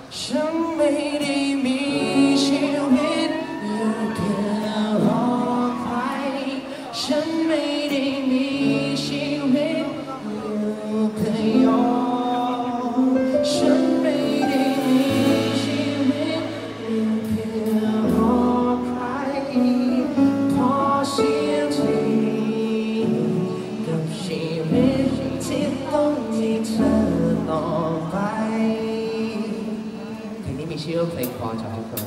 ฉันไม่ได้มีชีวิตอยู่เพื่อรอใครฉันไม่ได้มีชีวิตอยู่เพื่อยอมฉันไม่ได้มีชีวิตอยู่เพื่อรอใครพอเสียทีกับชีวิตที่ต้องมีเธอต่อไปเพลงนี้มีชื่อว่าเพลงพอจากทุกคน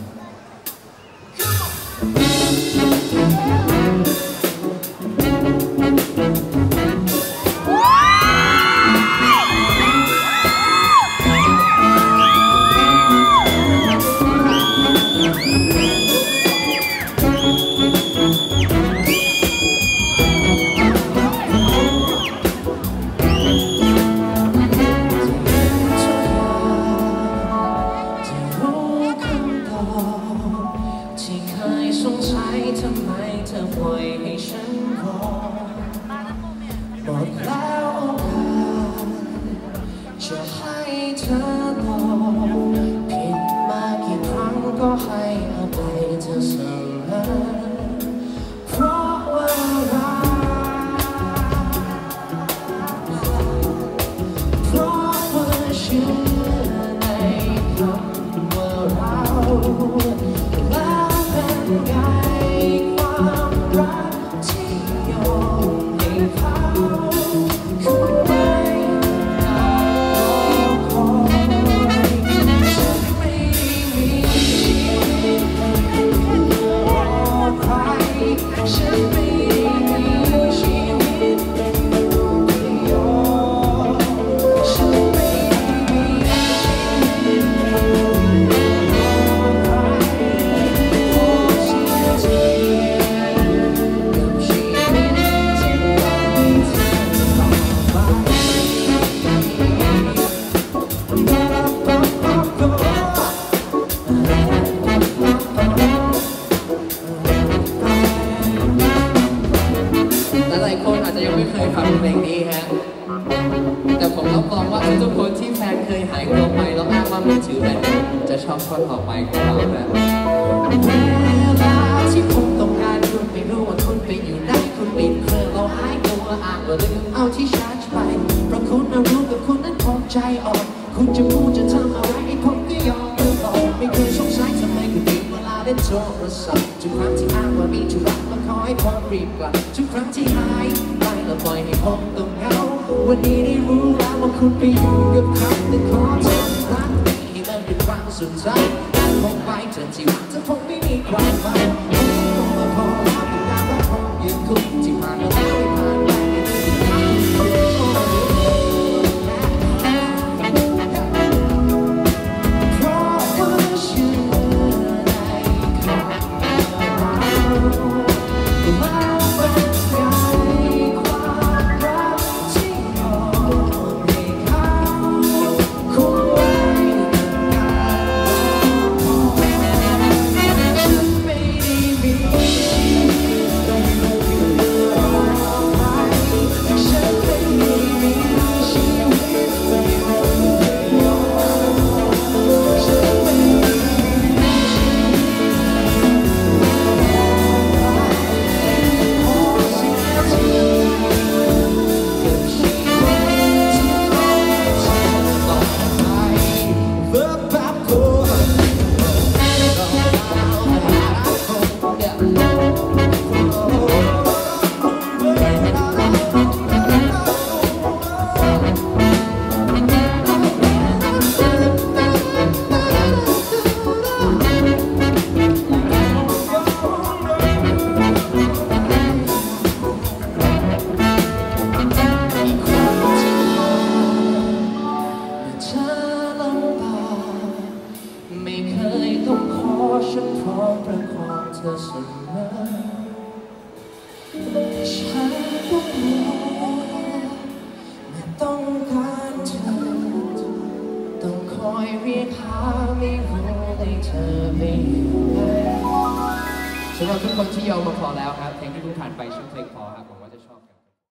สงสัยทำไมเธอปล่อยให้ฉันรอหมดแล้วโอกาสจะให้เธอตอบผิดมากี่ครั้งก็ให้อภัยเธอเสมอเพราะว่ารักเพราะว่าเชื่อในคำว่าเราความรักที่ยอมให้เขาคุณไม่อาจรอคอยฉันไม่มีชีวิตรอใครฉันไม่มีชีวิตยอมฉันไม่มีชีวิตหลายคนอาจจะยังไม่เคยฟังเพลงนี้ฮะแต่ผมรับรองว่าทุกคนที่แฟนเคยหายตัวไปแล้วอ้างว่ามือถือแบตจะชอบท่อนต่อไปของเราแบบเวลาที่ผมต้องการคุณไม่รู้ว่าคุณไปอยู่ไหนคุณปิดเครื่องเราหายตัวอ้างว่าลืมเอาที่ชาร์จไปเพราะคุณนั้นรู้กับคุณนั้นคงใจอ่อนคุณจะพูดจะทำอะไรผมก็ยอมไม่เคยสงสัยทำไมคุณปิดเวลาเล่นโทรศัพท์ทุกครั้งที่อ้างว่ามีธุระมาขอให้ผมรีบกลับทุกครั้งที่หายไปแล้วปล่อยให้ผมต้องเหงาวันนี้ได้รู้แล้วว่าคุณไปอยู่กับใครแต่ขอเธอรักให้มันเป็นความสุขใจแต่ผมไปเธอที่รักถ้าผมไม่มีความหมายผมต้องมาขอรับเป็นการรักผมยืนคุกที่ผ่านมาแล้วไม่ผ่านไปฉันพร้อมประคองเธอเสมอฉันต้องรอไม่ต้องการเธอต้องคอยเรียกหาไม่รู้เลยเธอไม่อยู่ไหนสำหรับทุกคนที่ยอมมาพอแล้วครับเพลงที่เพิ่งผ่านไปชื่อเพลงพอครับผม